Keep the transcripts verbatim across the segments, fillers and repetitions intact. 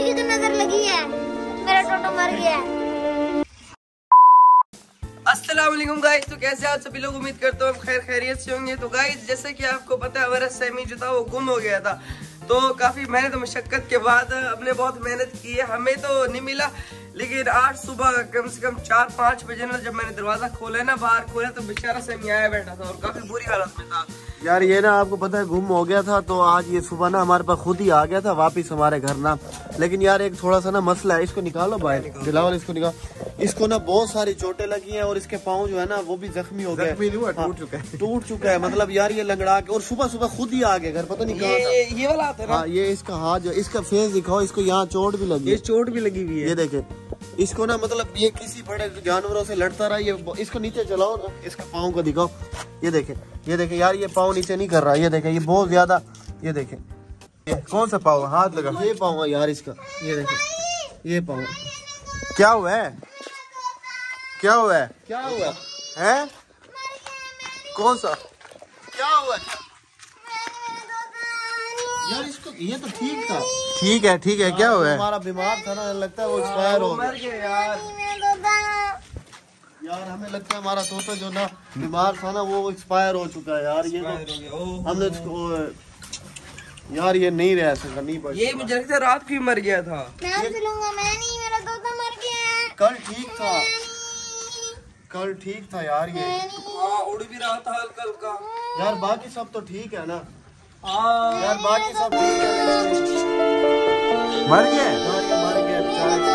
किसी की तो नजर लगी है, मेरा टोटो मर गया है। अस्सलाम वालेकुम गाइस, तो कैसे आप सभी लोग, उम्मीद करता हूँ खैर खैरियत से होंगे। तो गाइस जैसे कि आपको पता है हमारा सेमी जो था वो गुम हो गया था, तो काफी मेहनत मशक्कत के बाद हमने बहुत मेहनत की है, हमें तो नहीं मिला। लेकिन आज सुबह कम से कम चार पाँच बजे ना जब मैंने दरवाजा खोला ना, बाहर खोला तो बेचारा सेमी आया बैठा था और काफी बुरी हालत में था। यार ये ना आपको पता है गुम हो गया था, तो आज ये सुबह ना हमारे पास खुद ही आ गया था वापिस हमारे घर ना। लेकिन यार एक थोड़ा सा ना मसला है, इसको निकालो बाहर, बिलावल इसको निकाल। इसको ना बहुत सारी चोटें लगी हैं और इसके पाँव जो है ना वो भी जख्मी हो गए, टूट चुका है टूट चुका है मतलब यार ये लंगड़ा के, और सुबह सुबह खुद ही आ गया घर, पता नहीं कहाँ था। ये, ये वाला आता है ना? हाँ, ये इसका हाथ जो, इसका फेस दिखाओ, इसको यहाँ चोट भी लगी, ये चोट भी लगी हुई है, ये देखे इसको ना, मतलब ये किसी बड़े जानवरों से लड़ता रहा। ये इसको नीचे चलाओ ना, इसका पाँव को दिखाओ, ये देखे ये देखे यार ये पाँव नीचे नहीं कर रहा, ये देखे ये बहुत ज्यादा, ये देखे ये कौन सा पाँव, हाथ लगा, ये पाँव है यार इसका, ये देखे ये पाँव। क्या हुआ है, क्या हुआ है, क्या हुआ है, कौन सा, क्या हुआ है यार इसको, ये तो ठीक था, ठीक है ठीक है, क्या हुआ है, हमारा बीमार था ना, लगता है वो एक्सपायर हो गया यार। यार हमें लगता है हमारा तोता जो ना बीमार था ना वो एक्सपायर हो चुका है यार। ये तो हमने इसको यार ये नहीं रह सका, नहीं बच, ये मुझे लगता है रात को ही मर गया था। मैं लूंगा, मैं नहीं, मेरा तोता मर गया। कल ठीक था, कल ठीक था यार ये, हाँ उड़ भी रहा था हल्का हल्का यार बाकी सब तो ठीक है ना। हाँ यार बाकी सब ठीक है, मर गया यार, ये मर गया बेचारा।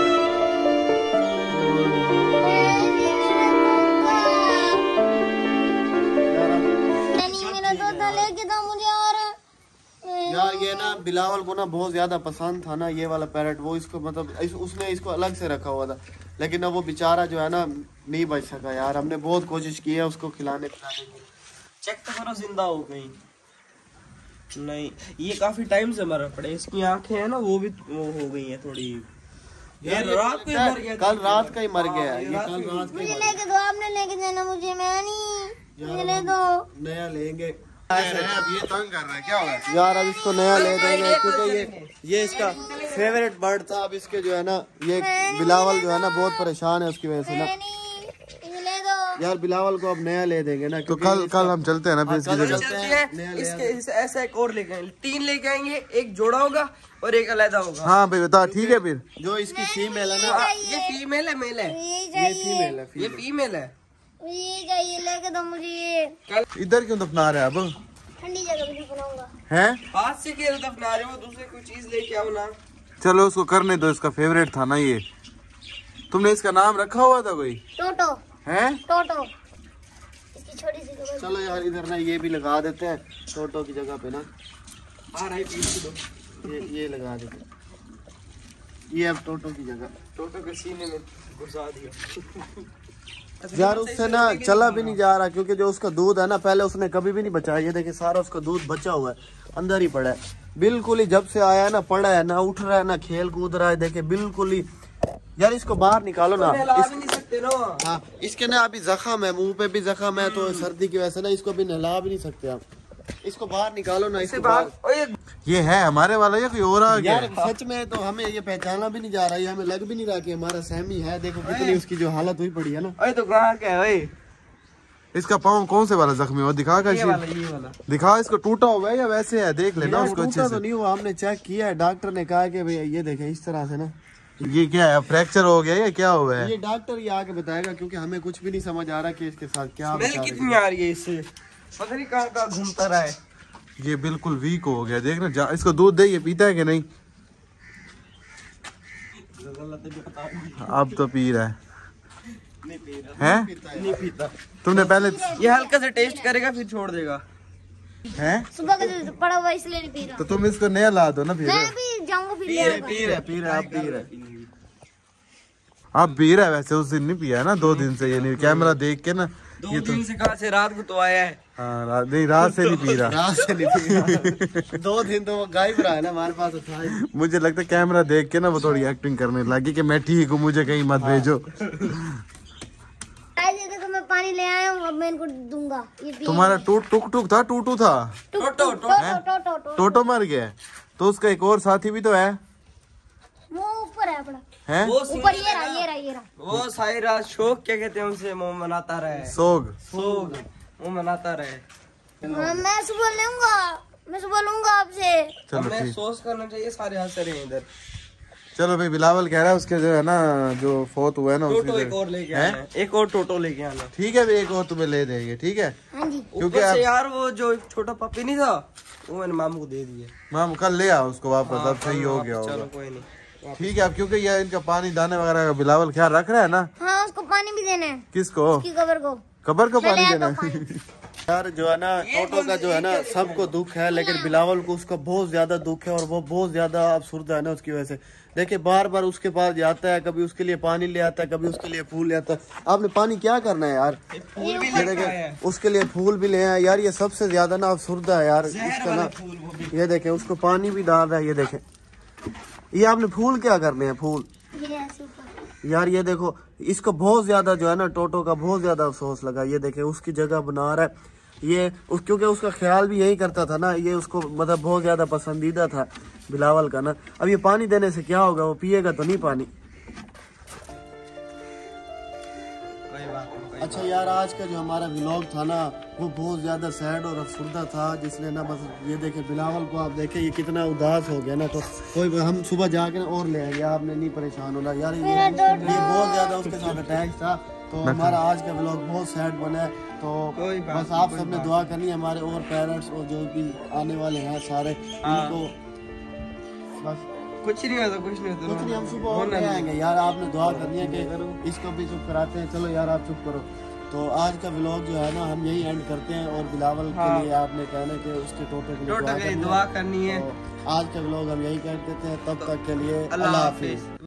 यार ये ना बिलावल को ना बहुत ज्यादा पसंद था ना ये वाला पैरट, वो इसको मतलब इस, उसने इसको अलग से रखा हुआ था, लेकिन अब वो बेचारा जो है ना नहीं बच सका यार। हमने बहुत कोशिश की है उसको खिलाने पिलाने की। चेक तो करो जिंदा हो गई नहीं, ये काफी टाइम से मरा पड़े, इसकी आंखें हैं ना वो भी वो हो गई है थोड़ी। ये रात को ही मर गया, कल रात का ही मर गया है, ये कल रात का मुझे लेके दो, आपने लेके जाना मुझे, मैं नहीं, मुझे ले दो, नया लेंगे। अब ये तंग कर रहा है, क्या हुआ है? यार अब इसको नया ले देंगे क्योंकि ये ये इसका फेवरेट बर्ड था। अब इसके जो है ना ये बिलावल जो है ना बहुत परेशान है उसकी वजह से ना। यार बिलावल को अब नया ले देंगे ना, तो कल कल हम चलते हैं ना, फिर चलते हैं इसके इस, ऐसा एक और लेके आएंगे, तीन लेके आएंगे, एक जोड़ा होगा और एक अलग होगा। हाँ भाई बता, ठीक है। फिर जो इसकी फीमेल है ना, ये फीमेल है मेल है, ये फीमेल है, ये फीमेल है, ये चाहिए, लेके दो मुझे ये। इधर क्यों दफना रहे अब, ठंडी जगह पे बनाऊंगा। हैं हाथ से क्या दफना रहे हो, दूसरे कोई चीज लेके आओ ना। चलो उसको करने दो, इसका फेवरेट था ना ये। तुमने इसका नाम रखा हुआ था कोई, टोटो हैं टोटो, इसकी छोटी सी कबर। चलो यार इधर ना ये भी लगा देते हैं टोटो की जगह पे ना, आ रहा है पीछे दो, ये ये लगा देते हैं, ये अब टोटो की जगह। टोटो के सीने में घुसा दिया यार उससे ना चला भी नहीं जा रहा, क्योंकि जो उसका दूध है ना पहले उसने कभी भी नहीं बचाया। ये देखिए सारा उसका दूध बचा हुआ है, अंदर ही पड़ा है बिल्कुल ही, जब से आया है ना पड़ा है ना, उठ रहा है ना, खेल कूद रहा है, देखे बिल्कुल ही। यार इसको बाहर निकालो ना, इस... नहीं सकते ना। हाँ इसके ना अभी जख्म है, मुंह पे भी जख्म है, तो सर्दी की वजह से ना इसको भी नहला भी नहीं सकते आप। इसको बाहर निकालो ना, इसको बाहर। ये है हमारे वाला या कोई और आ गया? यार सच में तो हमें ये पहचाना भी नहीं जा रहा, ये हमें लग भी नहीं रहा कि हमारा सहमी है। देखो कितनी उसकी जो हालत हुई पड़ी है ना। अरे तो कहाँ क्या है ओए? इसका पाँव कौन से वाला जख्मी हुआ, दिखा कर ये वाला, ये वाला दिखा, इसको टूटा हुआ है या वैसे है, देख लेना उसको अच्छे से। तो नहीं हुआ, हमने चेक किया है, डॉक्टर ने कहा कि भैया ये देखे इस तरह से ना। ये क्या है, फ्रैक्चर हो गया या क्या हुआ है? ये डॉक्टर ही आके बताएगा, क्योंकि हमें कुछ भी नहीं समझ आ रहा कि इसके साथ क्या। स्मेल कितनी आ रही है इससे, पता नहीं कहाँ कहाँ घूमता रहा है। ये बिल्कुल वीक हो गया, देखना इसको दूध दे, ये पीता है कि नहीं? अब तो पी रहा है, हैं? नहीं पीता। तुमने पहले ये हल्का से टेस्ट करेगा फिर छोड़ देगा, हैं? सुबह का दूध पड़ा हुआ इसलिए नहीं पी रहा। तो तुम इसको नया ला दो ना फिर। मैं भी जाऊंगा फिर ले आऊंगा। पी रहा पी रहा आप पी रहा आप पी रहा है, वैसे उस दिन नहीं पिया ना, दो दिन से। ये नहीं कैमरा देख के ना, दो ये तो दिन से कहाँ से, रात को तो आया है। हाँ रा, नहीं रात से नहीं पी रहा, रात से नहीं पी रहा। दो दिन तो वो गायब रहा है ना हमारे पास, था ही। मुझे लगता है कैमरा देख के ना वो थोड़ी एक्टिंग करने लगी कि मैं ठीक हूँ, मुझे कहीं मत भेजो। देखो मैं पानी ले आया हूँ, अब मैं इनको दूंगा। ये तुम्हारा टूट टुक टुक था, टूटू था, टोटो टोटो टोटो टोटो मर गया, तो उसका एक और साथी भी तो है। रहा पड़ा हैं? वो ऊपर ये रहा ये रहा ये रहा। वो सारी रात शोक क्या कहते हैं उसे मुंह मनाता रहे। सोग। सोग मुंह मनाता रहे। हाँ, मैं सुबह लूंगा मैं सुबह लूंगा आपसे। चलो हमें ठीक। सोच करना चाहिए, सारे हाथ से रहे इधर। चलो भाई, बिलावल कह रहा है उसके जो है ना जो फोत हुआ है ना टोटो उसकी एक और लेके हैं? आना है, एक और टोटो लेके आना। ठीक है भाई, एक और तुम्हें ले देंगे, ठीक है? हाँ जी। क्योंकि ऊपर आप से यार वो जो छोटा पपी नहीं था वो मैंने मामू को दे दिया। माम कल ले आओ उसको वापस, हाँ, अब सही हो गया चलो होगा। कोई नहीं। ठीक है, अब क्योंकि ये इनका पानी दाने वगैरह का बिलावल ख्याल रख रहा है ना। हाँ उसको पानी भी देना है, किसको? उसकी कबर को। कबर को ले पानी ले देना तो है? पानी। यार जो है ना टोटो का जो है ना सबको दुख है, लेकिन बिलावल को उसका बहुत ज्यादा दुख है और वो बहुत ज्यादा अफसुर्दा है ना उसकी वजह से। देखिए बार बार उसके पास जाता है, कभी उसके लिए पानी ले आता है, कभी उसके लिए फूल ले आता है। आपने पानी क्या करना है यार? फूल भी ये लेके देखे आया है। उसके लिए फूल भी ले आए यार। ये सबसे ज्यादा ना अफसुर्दा है यार जहर इसका वाले ना। फूल वो भी। ये देखे उसको पानी भी डाल रहा है। ये देखे ये आपने फूल क्या करने हैं? फूल ये ऐसे ऊपर। यार ये देखो इसको बहुत ज्यादा जो है ना टोटो का बहुत ज्यादा अफसोस लगा। ये देखे उसकी जगह बना रहा है ये उस, क्योंकि उसका ख्याल भी यही करता था ना, ये उसको मतलब बहुत ज्यादा पसंदीदा था बिलावल का ना। अब ये पानी देने से क्या होगा? वो पिएगा तो नहीं पानी। कोई बात नहीं, कोई अच्छा यार आज का जो हमारा व्लॉग था ना वो बहुत ज्यादा सैड और अफसुर्दा था, जिसने ना बस ये देखे बिलावल को आप देखे ये कितना उदास हो गया ना। तो कोई हम सुबह जाके और ले आएंगे, आपने नहीं परेशान होना यार। ये, ये बहुत ज्यादा उसके साथ अटैच था। तो हमारा आज का व्लॉग बहुत सैड बना है। तो कोई बात बस आप सबने दुआ करनी है हमारे और पेरेंट्स और जो भी आने वाले हैं सारे उनको बस कुछ नहीं होता, कुछ नहीं होता। कुछ नहीं, हम सुबह और ले आएंगे यार। आपने दुआ करनी है कि इसको भी चुप कराते हैं। चलो यार आप चुप करो। तो आज का व्लॉग जो है ना हम यही एंड करते हैं और बिलावल हाँ। के लिए आपने कहना कि उसके टोटे के लिए टोटो दुआ के लिए करनी दुआ है। करनी है। तो आज का व्लॉग हम यही कर देते हैं। तब तक के लिए अल्लाह अल्लाह हाफिज। हाफिज।